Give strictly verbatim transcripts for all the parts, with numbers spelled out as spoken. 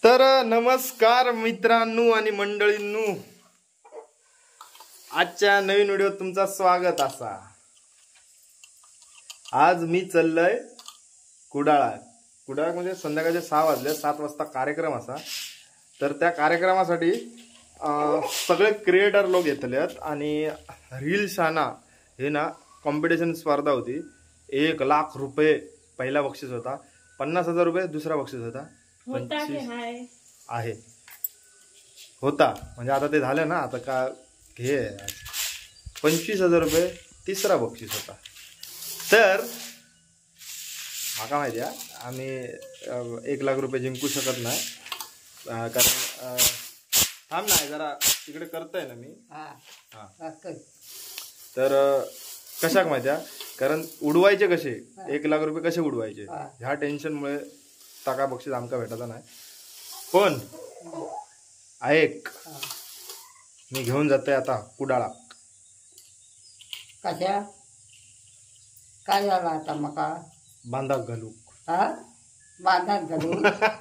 तर नमस्कार मित्रांनो आणि मंडळींनो, आजच्या नवीन व्हिडिओत तुमचं स्वागत असा। आज मी चाललोय कुडाळा कुडाळ म्हणजे संध्याकाळचे सहा वाजले, सात वाजता कार्यक्रम असा। तर त्या कार्यक्रमासाठी सगळे क्रिएटर लोक येतलेत आणि रील शाना हे ना कॉम्पिटिशन स्पर्धा होती। एक लाख रुपये पहिला बक्षीस होता, पन्नास हजार रुपये दुसरा बक्षीस होता, आहे होता म्हणजे आता ते झालं ना, आता का हे पंचवीस हजार रुपये तिसरा बक्षीस होता। तर माका माहिती आहे आम्ही एक लाख रुपये जिंकू शकत नाही, कारण थांब नाही जरा तिकडे करतोय ना मी। हा तर कशाक माहिती आहे, कारण उडवायचे कसे एक लाख रुपये कसे उडवायचे ह्या टेन्शनमुळे टाका बक्षीस आमका भेटायचा नाही। पण ऐक, मी घेऊन जातोय आता कुडाळा। कशा काय झालं आता मका बांधाक घालू हा बांधाक घालू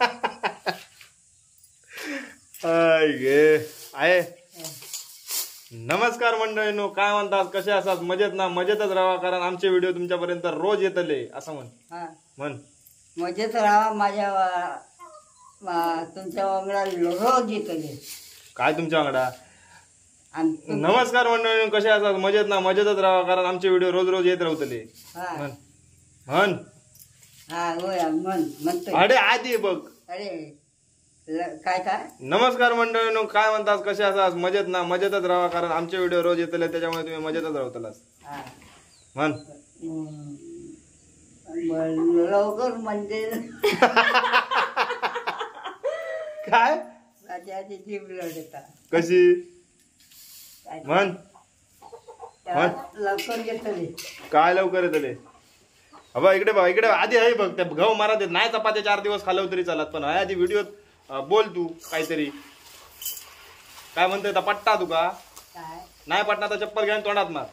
गे आहे। नमस्कार मंडळींनो, काय म्हणतात, कसे असतात, मजेत ना? मजेतच राहा, कारण आमचे व्हिडिओ तुमच्यापर्यंत रोज येतले असं म्हण म्हण मजेत राहा माझ्या तुमच्या वांगडा रोज येतले। काय तुमच्या वांगडा? नमस्कार मंडळींनो, कसे असतात, मजेत ना? मजेतच राहा, कारण आमचे व्हिडिओ रोज रोज येत राहतले म्हण म्हण हा होय म्हण म्हणतोय। अरे आधी बघ, अरे काय काय नमस्कार मंडळींनो, काय म्हणतात, कसे असतात, मजेत ना? मजेतच राहा, कारण आमचे व्हिडिओ रोज येतले, त्याच्यामुळे तुम्ही मजेतच राहतलास म्हण। लवकर म्हणजे काय माझी जीभ लढता कशी म्हण लवकर येतले। काय लवकर येतले? अबा इकडे बघ, इकडे आधी आहे बघ, त्या गहू मारा देत नाही, चपात्या चार दिवस खालव तरी चालत, पण आधी व्हिडिओत बोल तू काहीतरी। काय म्हणतोय तर पट्टा तुका नाही पटना तर चप्पल घेऊन तोंडात मार।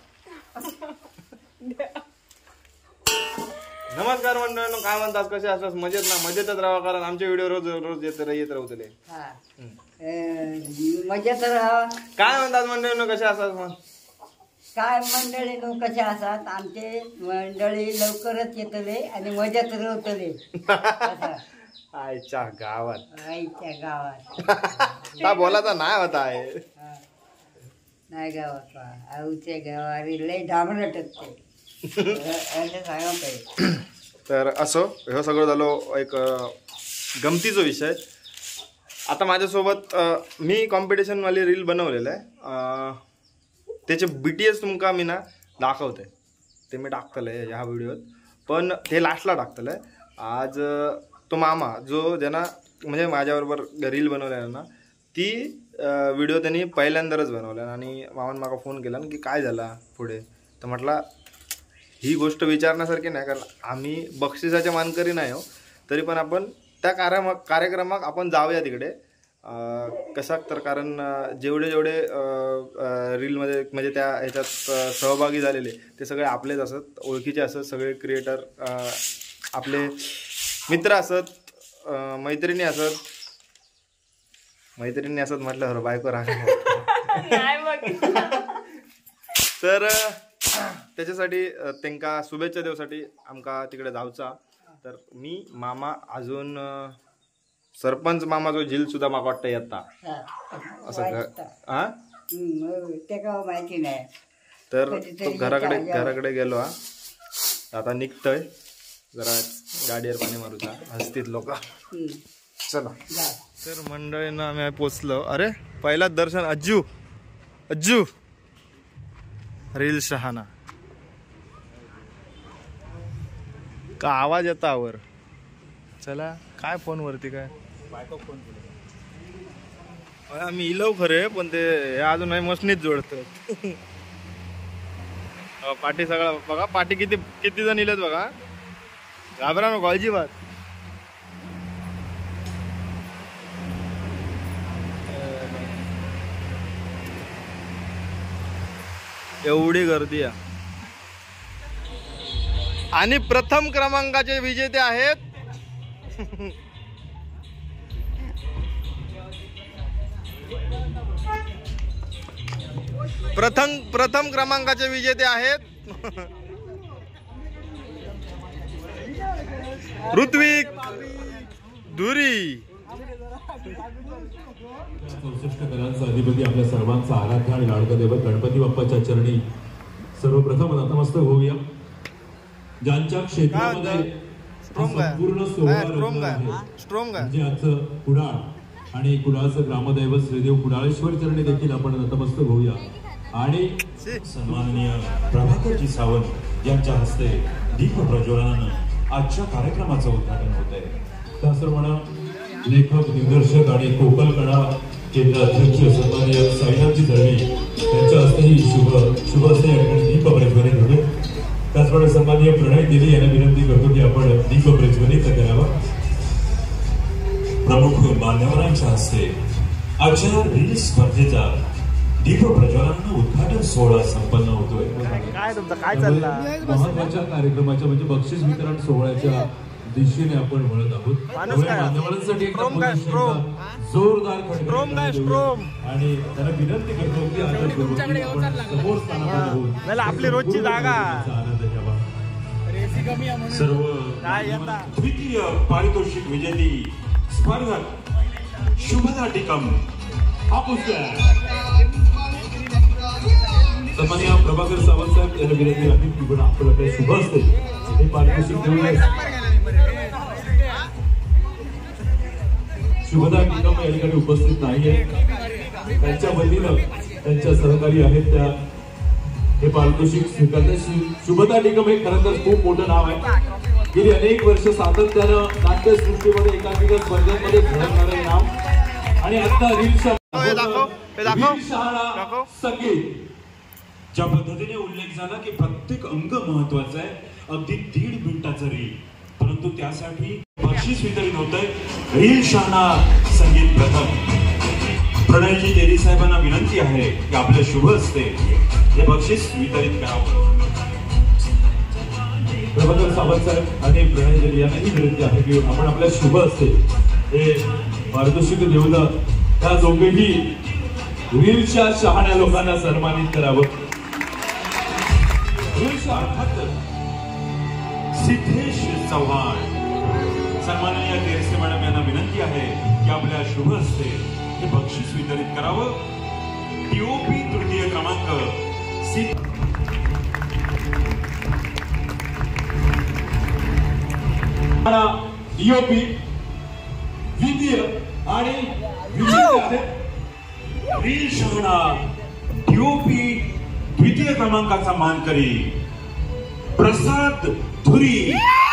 नमस्कार मंडळींनो, काय म्हणतात, कसे असतात, मजेत ना? मजेतच राहा, कारण आमचे व्हिडिओ रोज रोज येत येत राहतले मजेत राहा। काय म्हणतात मंडळींनो, कसे असतात मग? काय मंडळी लोक कसे असतात, आमचे मंडळी लवकरच येतले आणि मजेत राहतले आईच्या गावात आईच्या गावात का बोलायचा नाही होता आहे नाही गावात आऊच्या गावात लय डांबरट टकते सांगा पाहिजे। तर असो, हे सगळं झालो एक गमतीचा विषय। आता माझ्यासोबत मी कॉम्पिटिशन वाली रील बनवलेलं आहे, त्याचे बी टी एस तुमका मी ना दाखवते, ते मी टाकतलंय ह्या व्हिडिओत, पण ते लास्टला टाकतलंय। आज तो मामा जो ज्यांना म्हणजे माझ्याबरोबर रील बनवलेला ना, ती व्हिडिओ त्यांनी पहिल्यांदाच बनवल्या आणि मामाने मला फोन केला की काय झाला पुढे, तर म्हटलं ही गोष्ट विचारण्यासारखी नाही, कारण आम्ही बक्षिसाच्या मानकरी नाही हो, तरी पण आपण त्या कार्यम कार्यक्रमात आपण जाऊया तिकडे कसा, तर कारण जेवढे जेवढे रीलमध्ये म्हणजे त्या ह्याच्यात सहभागी झालेले ते सगळे आपलेच असत, ओळखीचे असत, सगळे क्रिएटर आपले मित्र असत, मैत्रिणी असत मैत्रिणी असत म्हटलं हर बायको राग तर त्याच्यासाठी त्यांका शुभेच्छा देऊसाठी आमका तिकडे जाऊचा। तर मी मामा अजून सरपंच मामा जो झील सुद्धा माका वाटतं येता असं हा माहिती नाही, तर तो घराकडे घराकडे गेलो हा, आता निघतोय, जरा गाडीवर पाणी मारूचा, हसतीत लोक। चला तर मंडळींना आम्ही पोचलो। अरे पहिलाच दर्शन अज्जू अज्जू रील शहाणा का आवाज येता आवर। चला काय फोन वरती काय बायको फोन आम्ही इलव खरे, पण ते अजून नाही मशनीत जोडत पाठी सगळा बघा, पाठी किती किती जण इलेत बघा, घाबरा नको अजिबात। एवढी गर्दी आहे आणि प्रथम क्रमांकाचे विजेते आहेत प्रथम प्रथम क्रमांकाचे विजेते आहेत ऋत्विक धुरी. चौसष्ट कलांचा अधिपती आपल्या सर्वांचा आराध्य आणि लाडका दैवत गणपती बाप्पाच्या चरणी सर्वप्रथम नतमस्तक होऊया. ज्यांच्या क्षेत्रामध्ये संपूर्ण सोहळा रंगला आहे म्हणजे आजचं कुडाळ आणि कुडाळचं ग्रामदैवत श्रीदेव कुडाळेश्वर चरणी देखील आपण नतमस्तक होऊया. आणि सन्माननीय प्रभाकरजी सावंत यांच्या हस्ते दीप प्रज्वलनानं आजच्या कार्यक्रमाचं उद्घाटन होत आहे. त्याचप्रमाणे लेखक दिग्दर्शक आणि कोकण कला केंद्र अध्यक्ष सन्माननीय साईनाथजी दळवी यांच्या हस्तेही शुभ शुभ हस्ते या ठिकाणी दीप प्रज्वलित होते. त्याचप्रमाणे सन्माननीय प्रणय दिली यांना विनंती करतो की आपण दीप प्रज्वलित करावा. प्रमुख मान्यवरांच्या हस्ते आजच्या रील स्पर्धेचा दीप प्रज्वलनानं उद्घाटन सोहळा संपन्न होतोय. काय तुमचं काय चाललं? महत्वाच्या कार्यक्रमाच्या म्हणजे बक्षीस वितरण सोहळ्याच्या दिशेने आपण वळत आहोत. मान्यवरांसाठी जोरदार आणि त्यांना विनंती करतो की समोर स्थानावर आपली रोजची जागा सर्व द्वितीय पारितोषिक विजेती स्पर्धक शुभदा टिकम सन्माननीय प्रभाकर सावंत साहेब यांना विनंती आहे की आपल्याकडे शुभ असते हे पारितोषिक देऊन शुभदा टिकम या ठिकाणी उपस्थित नाहीये. त्यांच्या वतीनं त्यांच्या सहकारी आहेत त्या हे पारितोषिक स्वीकारतात. शुभदा टिकम हे खरं तर खूप मोठं नाव आहे. गेली अनेक वर्ष सातत्यानं नाट्यसृष्टीमध्ये एकांकिका स्पर्धांमध्ये झळकणारे नाव आणि आता रील संगीत ज्या पद्धतीने उल्लेख झाला की प्रत्येक अंग महत्वाचा आहे. अगदी दीड मिनिटाचा रील परंतु त्यासाठी बक्षीस वितरित होत आहे. रील शहाणा संगीत प्रथम प्रणयजी देरी साहेबांना विनंती आहे की आपल्या शुभ हस्ते हे बक्षीस वितरित करावं. प्रभाकर सावंत साहेब आणि प्रणय देरी यांनाही विनंती आहे की आपण आपल्या शुभ हस्ते हे पारितोषिक देऊन त्या दोघेही रीलच्या शहाण्या लोकांना सन्मानित करावं. सिद्धेश चव्हाण सन्माननीय देरसे मॅडम यांना विनंती आहे की आपल्या शुभ हस्ते हे बक्षीस वितरित करावं. टीओपी तृतीय क्रमांक डीओपी द्वितीय आणि रील शहाणा टीओपी द्वितीय क्रमांकाचा मानकरी प्रसाद धुरी.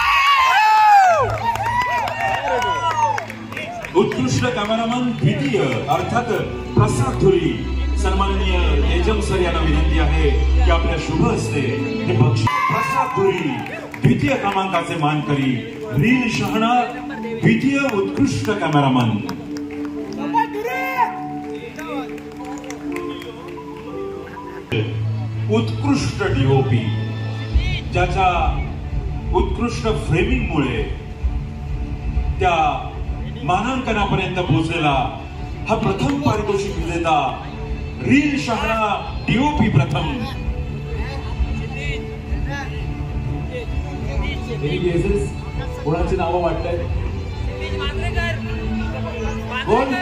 उत्कृष्ट कॅमेरामन द्वितीय अर्थात प्रसाद धुरी. सन्माननीय एजम सर यांना विनंती आहे की आपल्या शुभ हस्ते हे बक्षीस प्रसाद धुरी द्वितीय क्रमांकाचे मानकरी. रील शहाणा द्वितीय उत्कृष्ट कॅमेरामन. उत्कृष्ट डीओपी ज्याच्या उत्कृष्ट फ्रेमिंगमुळे त्या मानांकनापर्यंत पोहोचलेला हा प्रथम पारितोषिक विजेता रील शहाणा डीओपी प्रथम. कोणाची नावं वाटतात? कोण?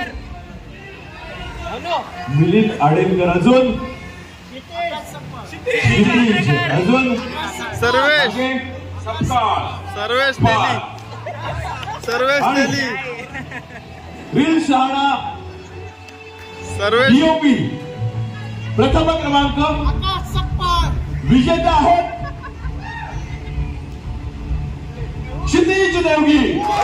मिलिंद आडेलकर. अजून अजून सर्वेश सपकाळ सर्वेश तेली सर्वेश तेली रील शहाणा सर्वेश डीओपी प्रथम क्रमांक विजेता आहेत क्षितिज देवगी.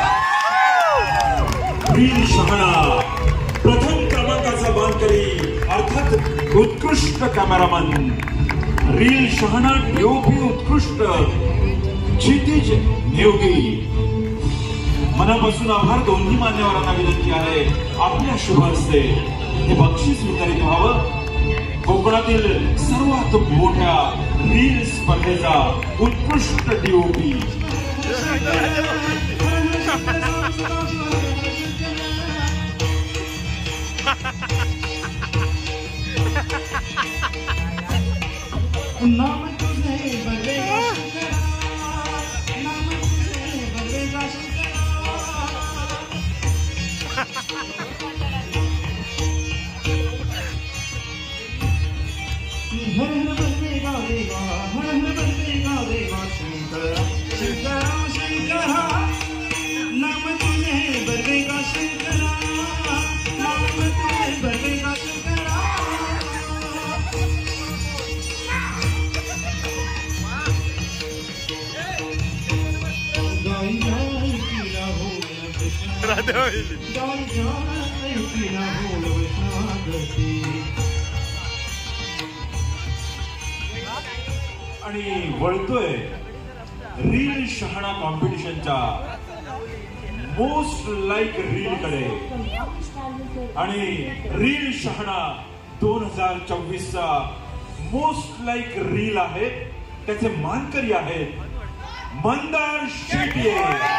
रील शहाणा प्रथम क्रमांकाचा मानकरी अर्थात उत्कृष्ट कॅमेरामन. रील शहाणा डीओपी उत्कृष्ट क्षितिज नेवगी. मनापासून आभार. दोन्ही मान्यवरांना विनंती आहे आपल्या शुभ हस्ते हे बक्षीस वितरित व्हावं. कोकणातील सर्वात मोठ्या रील स्पर्धेचा उत्कृष्ट डीओपी नाम तुझे बदलेगा शंकरा, नाम तुझे बदलेगा शंकरा. हर हर बदलेगा देवा, हर हर बदलेगा देवा शंकरा, शंकरा शंकरा. नाम तुझे बदलेगा शंकरा, नाम तुझे बदलेगा शंकरा. गाई गाई पीला हो गाई गाई पीला हो वैष्णवती. आणि वळतोय रील शहाणा कॉम्पिटिशनच्या मोस्ट लाईक रील कडे. आणि रील शहाणा दोन हजार चोवीस चा मोस्ट लाईक रील आहे, त्याचे मानकरी आहेत Mandar Shetty.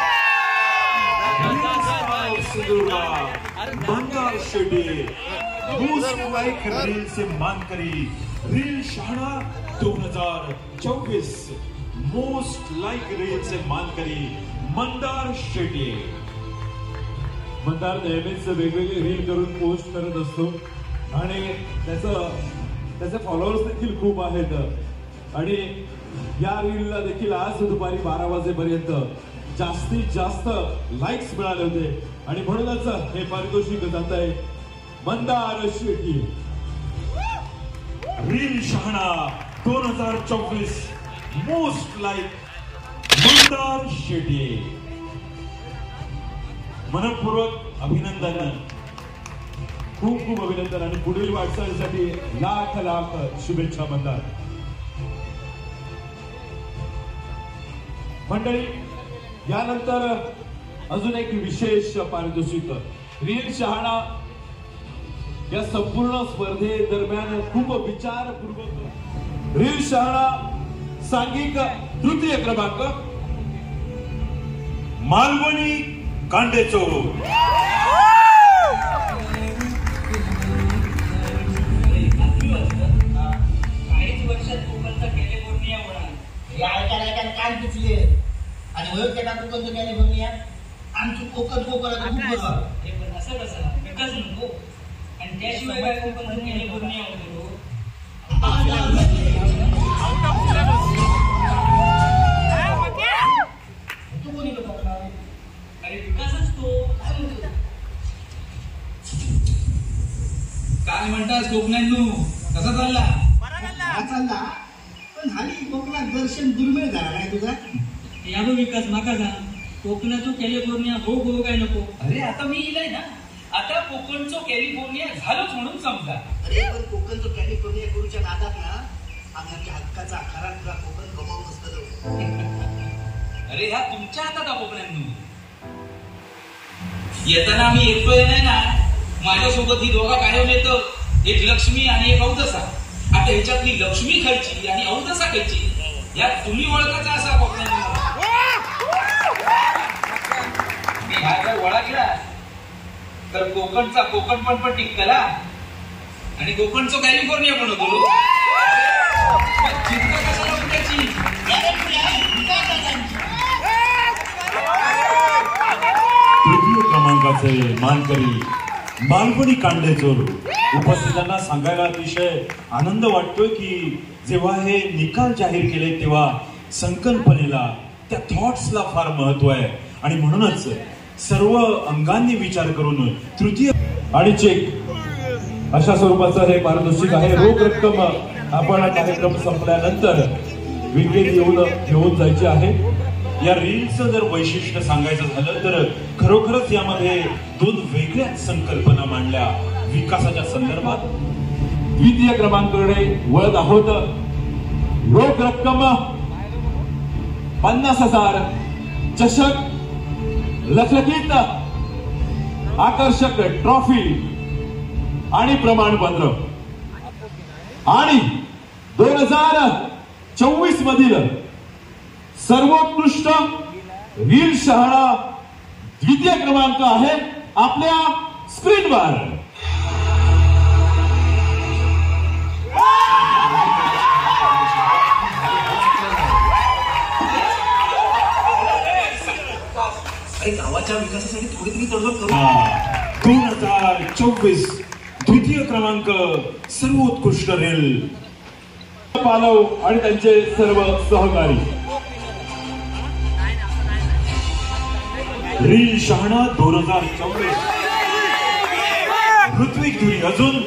Mandar Shetty most like reel से मानकरी. रील शहाणा दोन हजार चोवीस मोस्ट लाईक रील से मानकरी मंदार शेट्टी. मंदार नेहमीच वेगवेगळे रील करून पोस्ट करत असतो आणि त्याचं त्याचे फॉलोअर्स देखील खूप आहेत. आणि या रीलला देखील आज दुपारी बारा वाजेपर्यंत जास्तीत जास्त लाईक्स मिळाले होते आणि म्हणूनच हे पारितोषिक जात आहे मंदार शेट्टी. रील शहाणा दोन हजार चोवीस मोस्ट लाईक मंदार शेट्टी. मनपूर्वक अभिनंदन, खूप खूप अभिनंदन आणि पुढील वाटचालीसाठी लाख लाख शुभेच्छा मंदार. मंडळी, यानंतर अजून एक विशेष पारितोषिक. रील शहाणा या संपूर्ण स्पर्धे दरम्यान खूप विचारपूर्वक रील शहाणा सांघिक तृतीय क्रमांक मालवणी कांडेचोर. काहीच वर्षात कोकणचा कॅलिफोर्निया होणार. हे ऐकायला ऐकायला काय पिचले आणि वय केला कोकणचं कॅलिफोर्निया. आमचं कोकण कोकण हे पण असं कसं विकास नको आणि त्याशिवाय काय कोकणचं कॅलिफोर्निया होतो. तू कोणी अरे विकासच तो. काय म्हणतास कोकणांनो, कसा चालला? चालला पण हल्ली कोकणात दर्शन दुर्मिळ झाला नाही तुझा. यावं विकास नका जा. कोकणाचो कॅलिफोर्निया हो हो काय नको. अरे आता मी इलाय ना, आता कोकणचो कॅलिफोर्निया झालोच म्हणून समजा. अरे पण कोकणचं कॅलिफोर्निया गुरुच्या नादात ना आमच्या हक्काचा खरा खरा कोकण गमावून असतं. अरे ह्या तुमच्या हातात आहे कोकणांनो. येताना आम्ही येतोय नाही ना, माझ्यासोबत ही दोघा कायम येतं, एक लक्ष्मी आणि एक औदसा. आता ह्याच्यातली लक्ष्मी खायची आणि औदसा खायची या तुम्ही ओळखायचा असा कोकणांनो. मी ह्या जर ओळखला तर कोकणचा कोकण पण पण टिकला आणि कोकणचं कॅलिफोर्निया पण होतो. चिंता कशाला उद्याची. तृतीय क्रमांकाचे मानकरी मालवणी कांडेचोर. उपस्थितांना सांगायला अतिशय आनंद वाटतोय की जेव्हा हे निकाल जाहीर केले तेव्हा संकल्पनेला, त्या थॉट्सला फार महत्व आहे आणि म्हणूनच सर्व अंगांनी विचार करून तृतीय आणि चेक अशा स्वरूपाचं हे पारितोषिक आहे. रोख रक्कम आपण कार्यक्रम संपल्यानंतर विक्रेत येऊन घेऊन जायची आहे. या रीलचं जर वैशिष्ट्य सांगायचं झालं तर खरोखरच यामध्ये दोन वेगळ्याच संकल्पना मांडल्या विकासाच्या संदर्भात. द्वितीय क्रमांकाकडे वळत आहोत. रोख रक्कम पन्नास हजार, चषक, लखलखीत आकर्षक ट्रॉफी आणि प्रमाणपत्र. आणि दोन हजार चोवीस मधील सर्वोत्कृष्ट रील शहाणा द्वितीय क्रमांक आहे आपल्या स्क्रीनवर. अरे गावाच्या विकासासाठी थोडी तरी तडजोड करू. दोन हजार चोवीस द्वितीय क्रमांक सर्वोत्कृष्ट रील पालव आणि त्यांचे सर्व सहकारी. रील शहाणा दोन हजार चोवीस ऋत्विक धुरी. अजून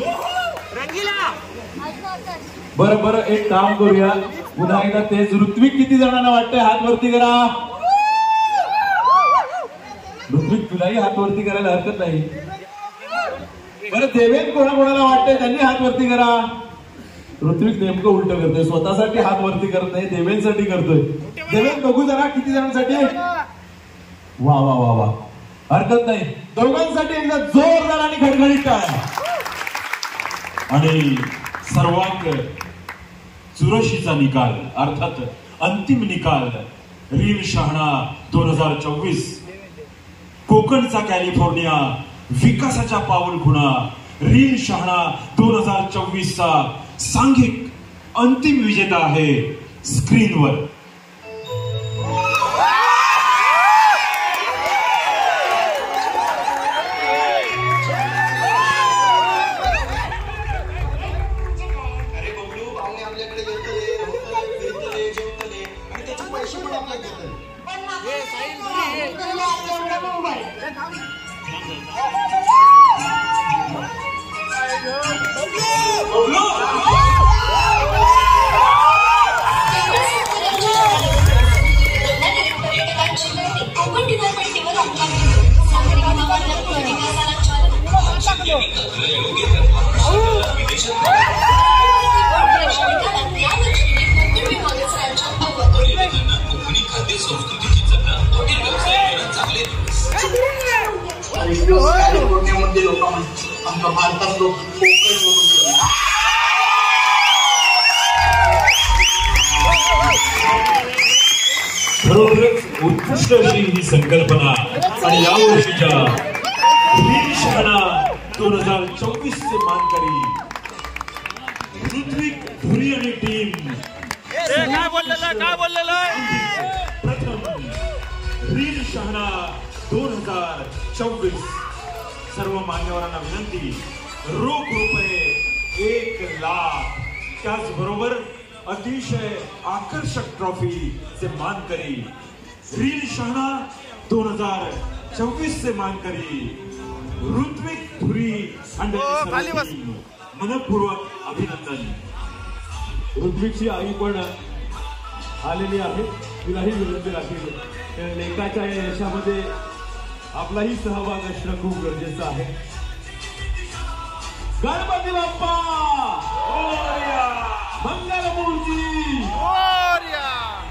बरं बरं एक काम करूया, पुन्हा एकदा तेच. ऋत्विक किती जणांना वाटतंय हात वरती करा. ऋत्विक तुलाही हात वरती करायला हरकत नाही. बरं देवेन कोणा कोणाला वाटतंय त्यांनी हात वरती करा. ऋत्विक नेमकं उलट करतोय, स्वतःसाठी हात वरती करत नाही, देवेंसाठी करतोय. देवेन बघू जरा किती जणांसाठी. वा वा वा वा, हरकत नाही. दोघांसाठी एकदा जोरदार आणि खडखडीत टाळ्या. आणि सर्वात चुरशीचा निकाल अर्थात अंतिम निकाल रील शहाणा दोन हजार चोवीस कोकणचा कॅलिफोर्निया विकासाच्या पाऊलखुणा रील शहाणा दोन हजार चोवीस चा सांघिक अंतिम विजेता आहे स्क्रीनवर. कॅलिफोर्नियामध्ये लोक आमच्या भारतात लोक कोकण म्हणून खरोखरच उत्कृष्ट अशी ही संकल्पना. आणि या वर्षीच्या रील शहाणा दोन हजार चोवीस चे मानकरी ऋत्विक धुरी आणि टीम. काय बोललेलं काय बोललेलं प्रथम रील शहाणा दोन हजार चोवीस. सर्व मान्यवरांना विनंती, रोख रुपये एक लाख त्याचबरोबर अतिशय आकर्षक ट्रॉफी चे मानकरी रील शहाणा दोन हजार चोवीस चे मानकरी ऋत्विक धुरी आणि मनपूर्वक अभिनंदन. ऋत्विकची आई पण आलेली आहे, तिलाही विनंती राखील. लेखाच्या या यशामध्ये आपलाही सहभाग असणं खूप गरजेचं आहे. गणपती बाप्पा मोरया, मंगलमूर्ती मोरया.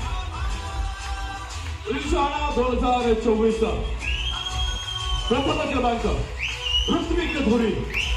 रील शहाणा दोन हजार चोवीस प्रथम क्रमांक ऋत्विक धुरी.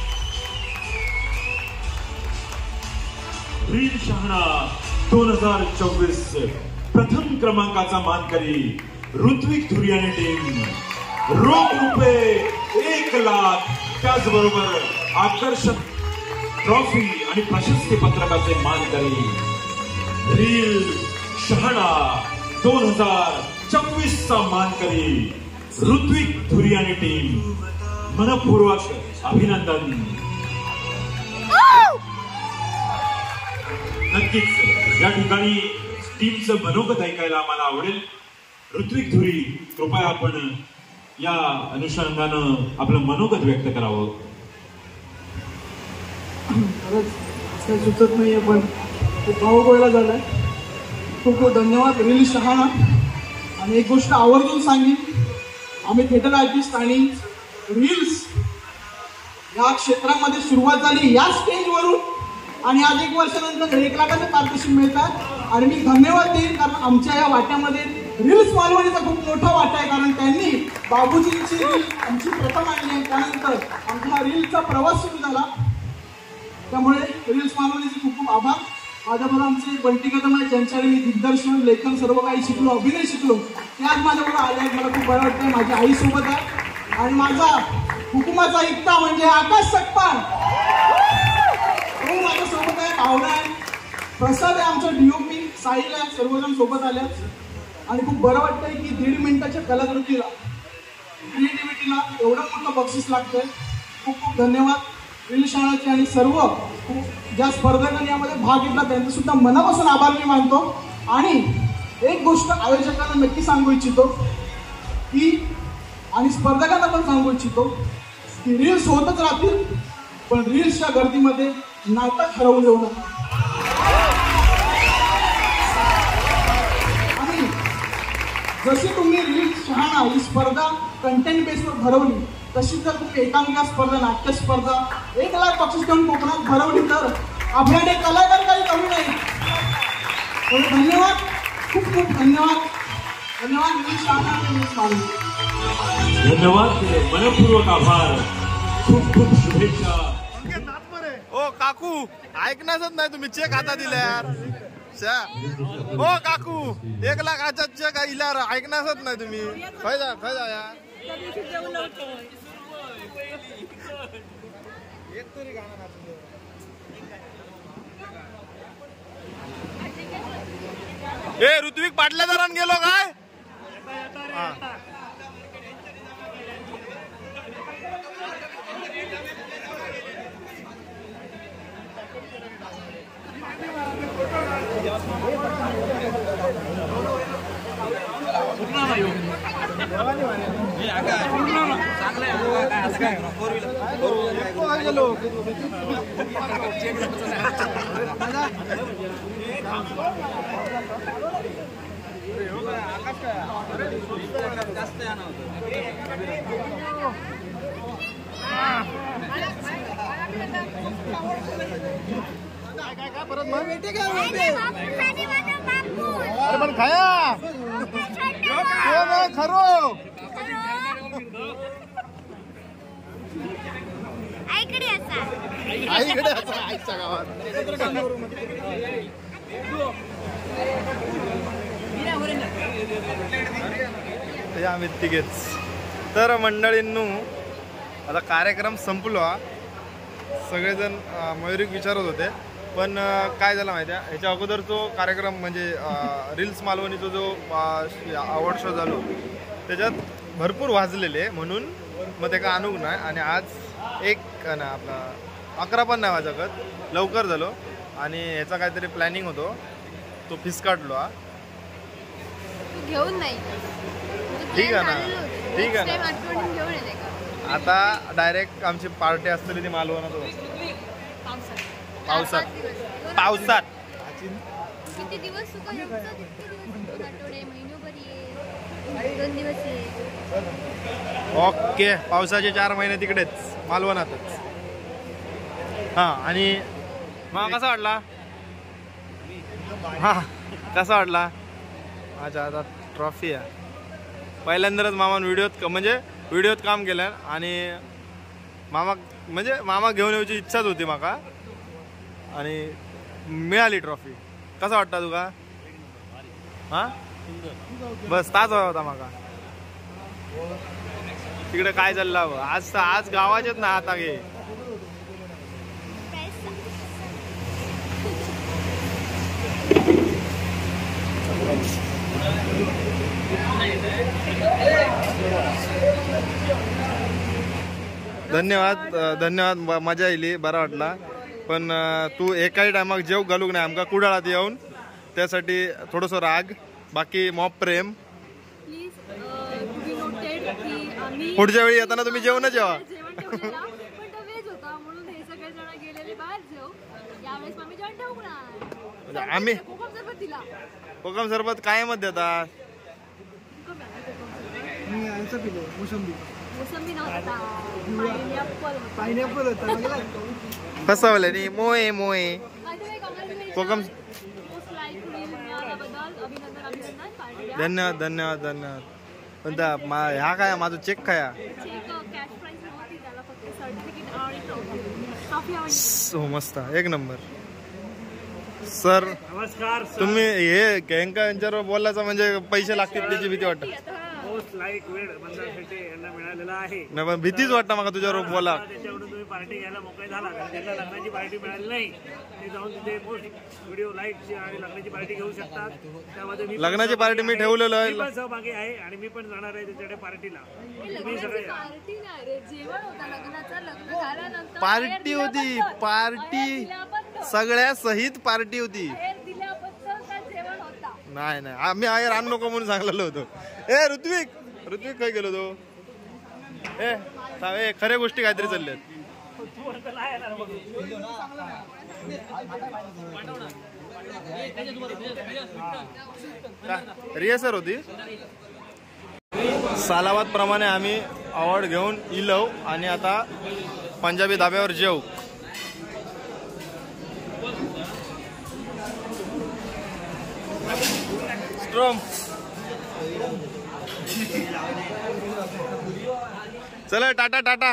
रील शहाणा दोन हजार चोवीस प्रथम क्रमांकाचा मानकरी ऋत्विक धुरी आणि टीम. रोख रुपये एक लाख त्याचबरोबर आकर्षक ट्रॉफी आणि प्रशस्ती पत्रकाचे मानकरी रील शहाणा दोन हजार चोवीस चा मानकरी ऋत्विक धुरी आणि टीम. मनपूर्वक अभिनंदन. नक्कीच या ठिकाणी टीमचं मनोगत ऐकायला आम्हाला आवडेल. ऋत्विक धुरी, कृपया आपण या अनुषंगानं आपलं मनोगत व्यक्त करावं. खरंच काही सुचत नाहीये, पण खूप भावगोळा झालाय. खूप खूप धन्यवाद रील शहाणा. आणि एक गोष्ट आवर्जून सांगेन, आम्ही थिएटर आर्टिस्ट आणि रील्स या क्षेत्रामध्ये सुरुवात झाली या स्टेजवरून, आणि आज एक वर्षानंतर एक लाखाचे पारितोषिक मिळतात. आणि मी धन्यवाद देईन, कारण आमच्या या वाट्यामध्ये रील्स मालवणीचा खूप मोठा वाटा आहे. कारण त्यांनी बाबूजींची रील आमची प्रथम आणली आहे, त्यानंतर आमचा हा रीलचा प्रवास सुरू झाला. त्यामुळे रील्स मालवणीचे खूप खूप आभार. माझ्याबरोबर आमचे बंटी कदम आहे, ज्यांच्याकडे मी दिग्दर्शन, लेखन सर्व काही शिकलो, अभिनय शिकलो. ते आज माझ्याबरोबर आले आहेत, मला खूप बरं वाटतंय. माझी आई सोबत आहे आणि माझा हुकुमाचा ऐकता म्हणजे आकाश सकपाळ तो माझ्यासोबत आहे. भावना आहे, प्रसाद आहे, आमचा डीओपी साहिल आहे, सर्वजण सोबत आले. आणि खूप बरं वाटतंय की दीड मिनिटाच्या कलाकृतीला क्रिएटिव्हिटीला एवढं मोठं बक्षीस लागतंय. खूप खूप धन्यवाद रील शाळाचे आणि सर्व ज्या स्पर्धकांनी यामध्ये भाग घेतला त्यांचे सुद्धा मनापासून आभार मी मानतो. आणि एक गोष्ट आयोजकांना नक्की सांगू इच्छितो की आणि स्पर्धकांना पण सांगू इच्छितो की रील्स होतच राहतील, पण रील्सच्या गर्दीमध्ये नाटक हरवू देऊ नका. आणि जशी तुम्ही रील्स शहाणा ही स्पर्धा कंटेंट बेसवर भरवली, तशीच जर तुम्ही एकांकिका स्पर्धा, नाट्य स्पर्धा एक लाख बक्षीस घेऊन कोकणात भरवली तर आपल्याकडे कलाकार काही कमी नाही. धन्यवाद, खूप खूप धन्यवाद. धन्यवाद रील्स शहाणा आणि रील्स मालवणी. धन्यवाद, मनपूर्वक आभार, खूप खूप शुभेच्छा. ओ काकू ऐकणारच नाही तुम्ही, चेक हातात दिला यार. ओ काकू एक लाखाचा चेक इल्यावर ऐकणारच नाही तुम्ही. खय जा खय जा यार. ए ऋत्विक पाटल्या दरान गेलो काय? अरे पण खाया खरो आईकडे आईच्या गावात आम्ही तिघेच. तर मंडळींनो आता कार्यक्रम संपलो. सगळेजण मयुरिक विचारत होते, पण काय झालं माहिती आहे, ह्याच्या अगोदर जो कार्यक्रम म्हणजे रील्स मालवणीचा जो अवॉर्ड शो झालो त्याच्यात भरपूर वाजलेले, म्हणून मग ते का आणूक नाही. आणि आज एक ना आपला अकरा पण नाही वाजकत, लवकर झालो आणि ह्याचा काहीतरी प्लॅनिंग होतो तो फिसकाटलो. हा घेऊन नाही, ठीक आहे ना, ठीक आहे ना. आता डायरेक्ट आमची पार्टी असतली ती मालवणात पावसात पावसात किती दिवस दोन दिवस. ओके, पावसाचे चार महिने तिकडेच मालवणातच. हा आणि मग कसा वाटला? हा कसा वाटला? अच्छा आता ट्रॉफी आहे. पहिल्यांदाच मामान व्हिडिओत म्हणजे व्हिडिओत काम केलं आणि मामा म्हणजे मामा घेऊन यायची इच्छाच होती माका आणि मिळाली ट्रॉफी. कसा वाटता तुका? हा बस ताच होता माका. तिकडे काय चाललं आज? आज गावाचेच ना आता घे. धन्यवाद धन्यवाद, मजा येईल, बरा वाटला. पण तू एकाही टायमाक जेव घालूक नाही आमका कुडाळात येऊन, त्यासाठी थोडंसं राग, बाकी मॉप प्रेम. पुढच्या वेळी येताना तुम्ही जेवण जेवा. आम्ही कोकम सरबत कायमच देतात. फसवले मोये मोये कोकम. धन्यवाद धन्यवाद धन्यवाद. पण ह्या काय माझं चेक काय? हो मस्त, एक नंबर. सर नमस्कार. तुम्ही हे गँका यांच्यावर बोलायचं म्हणजे पैसे लागतील त्याची भीती वाटत. लाईक वेळ मंदार शेटे यांना मिळालेला आहे. नाही पण भीतीच वाटतं मला तुझ्यावर बोला. त्याच्याकडून तुम्ही पार्टी घ्यायला मोकळे झाला, कारण ज्यांना लग्नाची पार्टी मिळाली नाही ते जाऊन तिथे पोस्ट व्हिडिओ लाईकची आणि लग्नाची पार्टी घेऊ शकतात. त्यामध्ये मी लग्नाची पार्टी मी ठेवलेलं आहे, मी पण सहभागी आहे आणि मी पण जाणार आहे त्याच्याकडे पार्टीला. तुम्ही सगळे या. पार्टी नाही रे, जेवण होतं लग्नाचं. लग्न झाल्यानंतर पार्टी होती, पार्टी सगळ्या सहित पार्टी होती. जेवण होता. नाही नाही आम्ही आहे रान नको म्हणून सांगलेलो होतो. ए ऋत्विक ऋत्विक काय गेलो तो? ए ता- ए खऱ्या गोष्टी काहीतरी चालल्यात. रिहर्सल होती. सालावाद प्रमाणे आम्ही अवॉर्ड घेऊन इलो आणि आता पंजाबी धाब्यावर जेव. स्ट्रॉम चला टाटा टाटा.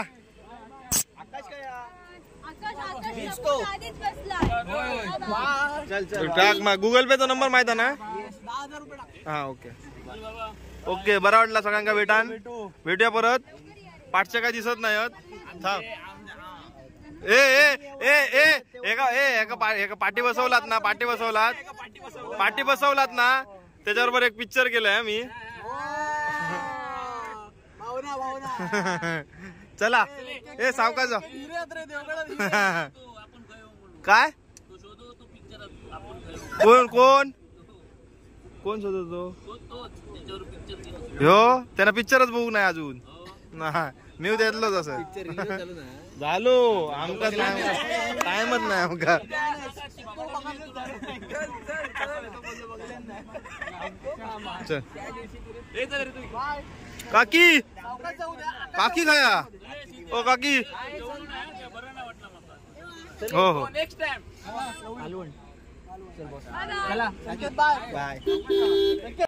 आधीच बसला. टाक मग गुगल पेचा नंबर माहिती ना. हा ओके ओके बरा वाटला सगळ्यांका भेटान. भेटूया परत. पाठच्या काय दिसत नाही थांब. ए ए ए ए एका ए एका पा- एका पाठी बसवलात ना, पाठी बसवलात पाठी बसवलात ना, त्याच्याबरोबर एक पिक्चर केलंय आम्ही. चला ए सावकाश काय कोण कोण कोण शोधतो ह्यो? त्याला पिक्चरच बघू नाही अजून. मी देतलोच असं झालो. आमका टाइमच नाही आमका. काकी काकी खाया ओ काकी. हो हो बाय.